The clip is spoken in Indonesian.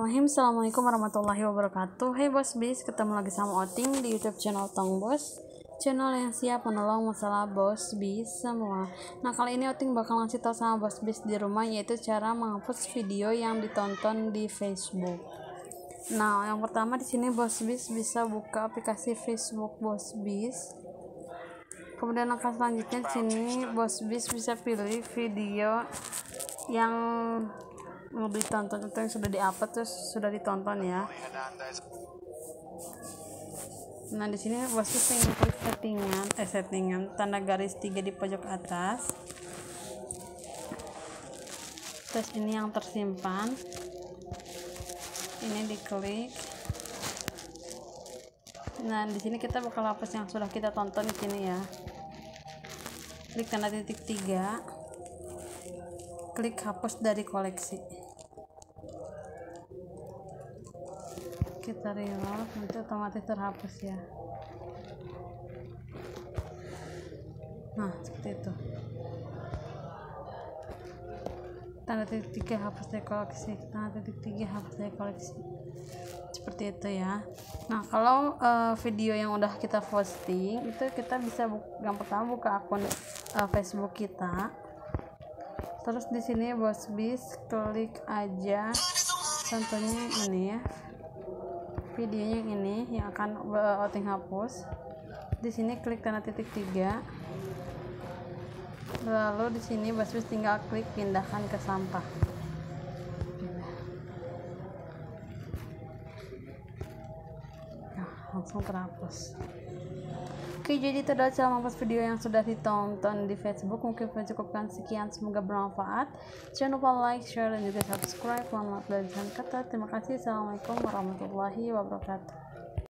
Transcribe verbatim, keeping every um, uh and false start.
Bismillahirrahmanirrahim. Assalamualaikum warahmatullahi wabarakatuh. Hey bos bis, ketemu lagi sama Oting di YouTube channel Tong Bos, channel yang siap menolong masalah bos bis semua. Nah, kali ini Oting bakal ngasih tau sama bos bis di rumah, yaitu cara menghapus video yang ditonton di Facebook. Nah, yang pertama di sini bos bis bisa buka aplikasi Facebook bos bis. Kemudian langkah selanjutnya di sini bos bis bisa pilih video yang mau ditonton atau yang sudah di-upload terus sudah ditonton ya. Nah, di sini bos bis tinggal klik settingan, eh settingan tanda garis tiga di pojok atas. Terus ini yang tersimpan. Ini diklik. Nah, di sini kita bakal hapus yang sudah kita tonton di sini ya. Klik tanda titik tiga. Klik hapus dari koleksi. Kita reload, nanti otomatis terhapus ya. Nah, seperti itu. Tanda titik tiga hapus dari koleksi. Tanda titik tiga hapus dari koleksi. Seperti itu ya. Nah, kalau uh, video yang udah kita posting itu kita bisa buka, yang pertama buka akun uh, Facebook kita. Terus di sini bos bis klik aja contohnya ini ya. Videonya yang ini yang akan uh, Oting hapus. Di sini klik tanda titik tiga. Lalu di sini bos bis tinggal klik pindahkan ke sampah. Nah, langsung terhapus. Oke, jadi itu adalah cara menghapus video yang sudah ditonton di Facebook. Mungkin mencukupkan sekian, semoga bermanfaat. Jangan lupa like, share, dan juga subscribe. Selamat belajar kata. Terima kasih. Assalamualaikum warahmatullahi wabarakatuh.